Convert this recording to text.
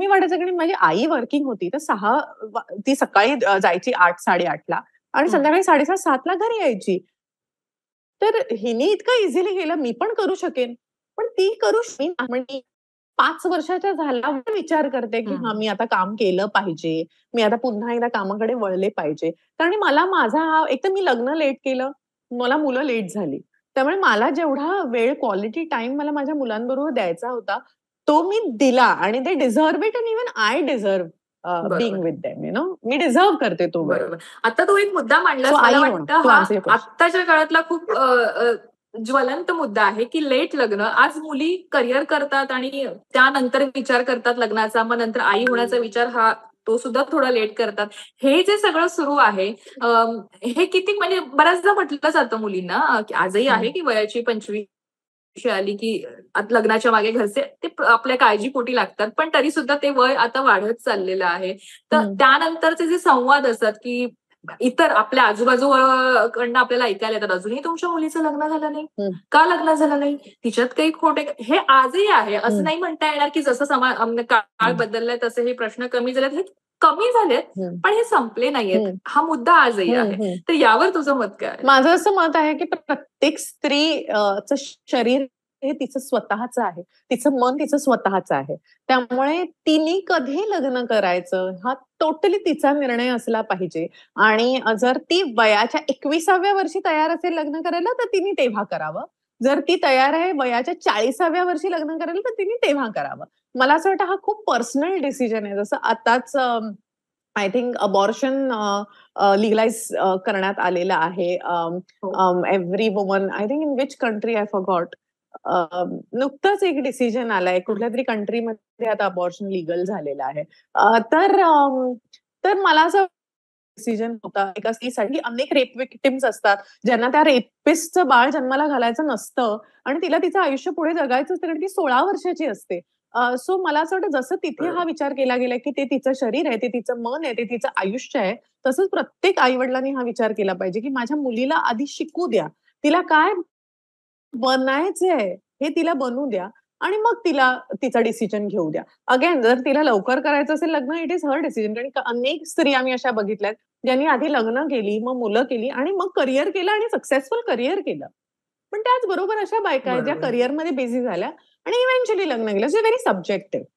कमी वाटायचं कारण माझी आई वर्किंग होती. तर 6 ती सकाळी जायची 8, 8:30ला आणि संध्याकाळी 7:30, 7ला घरी यायची. तर हिने इतकं इझिली केलं, मी पण करू शकेन. पण ती करू मी म्हणजे 5 वर्षाच्या झाल्यावर विचार करते, की हां, मी आता काम केलं पाहिजे. मी आता पुन्हा एकदा कामाकडे वळले पाहिजे. कारण मला माझा हा एकतर मी लग्न लेट केलं, मला मुलं लेट झाली. त्यामुळे मला जेवढा वेळ क्वालिटी टाईम मला माझ्या मुलांबरोबर द्यायचा होता, तो मी दिला आणि they deserve it and even I deserve बरोबर. बीइंग विथ देम मी डिझर्व्ह करते तो वेळ. बरोबर. आता तू एक मुद्दा सो मांडलास मला आई होणं वाटतं टू हा आन्सर युअर क्वेशन. आत्ताच्या काळातला खूप ज्वलंत मुद्दा आहे, की लेट लग्न. आज मुली करिअर करतात आणि त्यानंतर विचार करतात लग्नाचा. मग नंतर आई होण्याचा विचार तो सुद्धा थोडा लेट करतात. हे जे सगळं सुरू आहे हे किती म्हणजे बऱ्याचदा म्हटलं जातं मुलींना की आजही आहे की वयाची 25 आली की आता लग्नाच्या मागे घरचे ते आपल्या काळजीपोटी लागतात. पण तरी सुद्धा ते वय आता वाढत चाललेलं आहे. तर त्यानंतरचे जे संवाद असतात की इतर आपल्या कडनं आपल्याला ऐकायला येतात, "अजूनही तुमच्या मुलीचं लग्न झालं नाही? का लग्न झालं नाही? तिच्यात काही खोट आहे का?" हे आजही आहे. असं नाही म्हणता येणार की जसं काळ बदललाय तसे हे प्रश्न कमी झालेत. हे कमी झालेत, पण हे संपले नाहीयेत. हा मुद्दा आजही आहे. तर यावर तुझं मत काय आहे? माझं असं मत आहे, की प्रत्येक स्त्री चं शरीर हे तिचं स्वतःचं आहे. तिचं मन तिचं स्वतःचं आहे. त्यामुळे तिने कधी लग्न करायचं हा टोटली तिचा निर्णय असला पाहिजे आणि जर ती वयाच्या 21व्या वर्षी तयार असेल लग्न करायला, तर तिने तेव्हा करावं. जर ती तयार आहे वयाच्या 40व्या वर्षी लग्न करायला, तर तिने तेव्हा करावं. मला असं वाटतं हा खूप पर्सनल डिसिजन आहे. जसं आताच आय थिंक अबॉर्शन लीगलाइज करण्यात आलेलं आहे. Every woman I think in which country I forgot. नुकतंच एक डिसिजन आलाय. कुठल्यातरी कंट्रीमध्ये आता अबॉर्शन लीगल झालेलं आहे. तर मला असं डिसिजन होता एका स्त्रीसाठी. अनेक रेप विक्टिम्स असतात, ज्यांना त्या रेपिस्टचं बाळ जन्माला घालायचं नसतं आणि तिला तिचं आयुष्य पुढे जगायचं असतं कारण ती 16 वर्षाची असते. सो मला असं वाटतं जसं तिथे हा विचार केला गेला, की ते तिचं शरीर आहे, ते तिचं मन आहे, ते तिचं आयुष्य आहे. तसंच प्रत्येक आई-वडिलांनी हा विचार केला पाहिजे, की माझ्या मुलीला आधी शिकू द्या. तिला काय बनायचंय हे तिला बनू द्या आणि मग तिला तिचा डिसिजन घेऊ द्या. अगेन जर तिला लवकर करायचं असेल लग्न इट इज हर डिसिजन कारण अनेक स्त्रिया मी अशा बघितल्यात, ज्यांनी आधी लग्न केली, मग मुलं केली आणि मग करियर केलं आणि सक्सेसफुल करियर केलं. पण त्याचबरोबर अशा बायका आहेत ज्या बरोबर. करियरमध्ये बिझी झाल्या आणि इव्हेंच्युअली लग्न केलं. So very subjective.